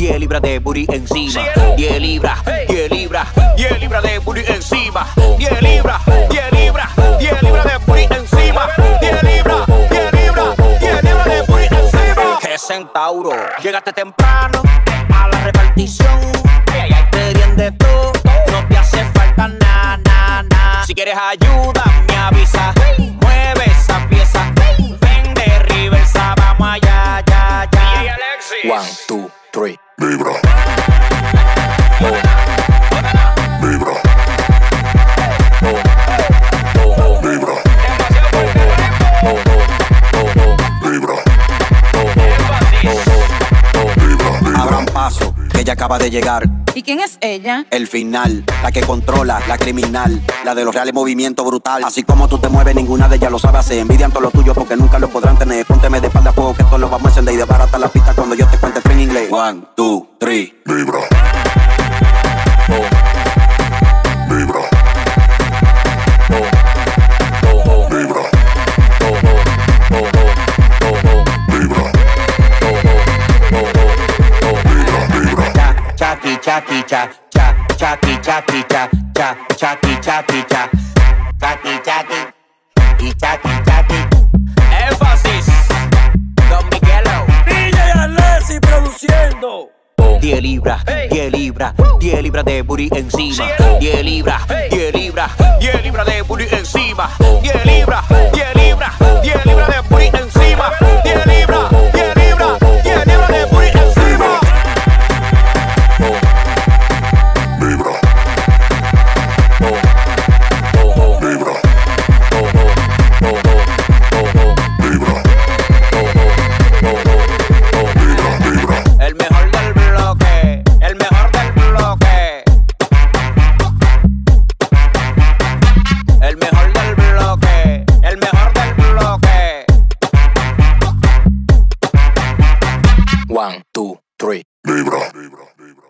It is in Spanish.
10 libras de booty encima. 10 libras, 10 libras, 10 libras de booty encima. 10 libras, 10 libras, 10 libras de booty encima. 10 libras, 10 libras, 10 libras de booty encima. Que centauro, llegaste temprano a la repartición. Te dieron de todo, no te hace falta nada, nada, nada. Si quieres ayuda, me avisa. Mueve esa pieza, ven de reversa, vamos allá, ya, ya. 1, 2, 3. Vibra. Vibra. Vibra. Vibra. Abran paso, que ella acaba de llegar. ¿Y quién es ella? El final, la que controla, la criminal, la de los reales movimientos brutal. Así como tú te mueves, ninguna de ellas lo sabe hacer. Envidian todo lo tuyo porque nunca lo podrán tener. Pónteme de espalda a fuego que todos lo vamos a encender. Y desbarata la pista cuando yo te cuente en inglés. 1, 2, 3. Vibra. Vibra. Vibra. Vibra. Chaki, chaki, cha, cha, chaki, chaki, cha, cha, chaki, chaki, cha, chaki, chaki, y chaki, chaki. Énfasis, Don Miguelo. DJ Alessi produciendo. 10 libras, 10 libras, 10 libras de booty encima. 10 libras, 10 libras, 10 libras de booty encima. 10 libras, 10 libras, 10 libras de booty encima. 10 libras, 10 libras, 10 libras de booty encima. Vibra. Vibra. Vibra. El mejor del bloque, el mejor del bloque. El mejor del bloque, el mejor del bloque. 1, 2, 3. Vibra. Vibra. Vibra.